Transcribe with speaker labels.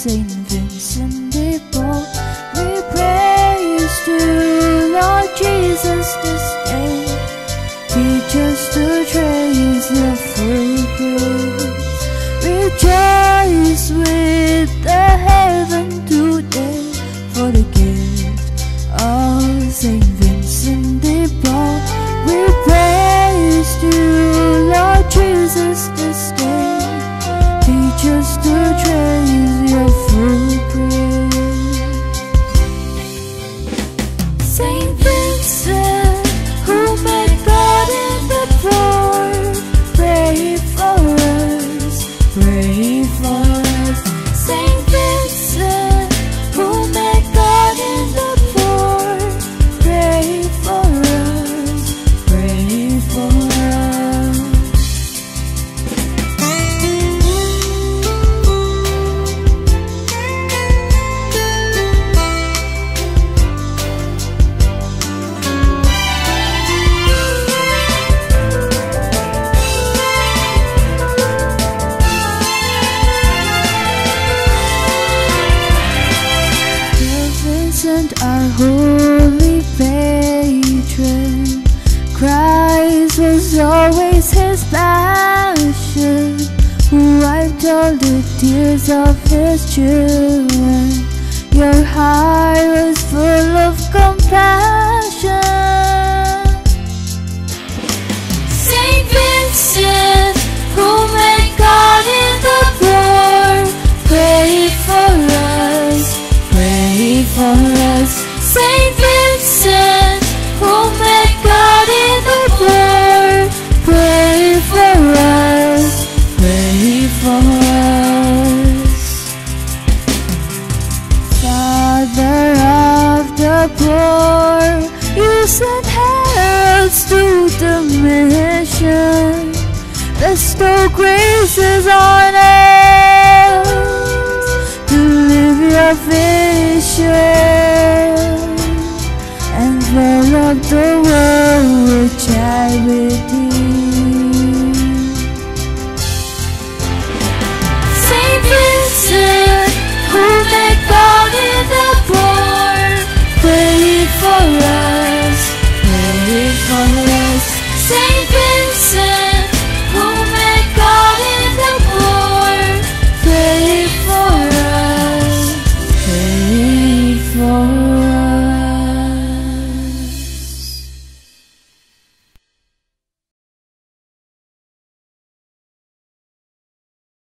Speaker 1: Saint Vincent de Paul. We praise to Lord Jesus this day. Teach us to trace your footprints. Rejoice with the heaven today for the gift of Saint Vincent de Paul. We praise to Lord Jesus this day. Teach us to trace your footprints. Saint Vincent, who met God in the poor, pray for us, pray for us. Saint Vincent, who met God in the poor, pray for us, pray for us. Our holy patron, Christ was always his passion, who wiped all the tears of his children. Your heart was full of compassion. Saint Vincent, who met God in the poor, pray for us, pray for us. Saint Vincent, who met God in the poor, pray for us, pray for us. Father of the poor, you sent heralds to the mission. Bestow graces on us to live your vision.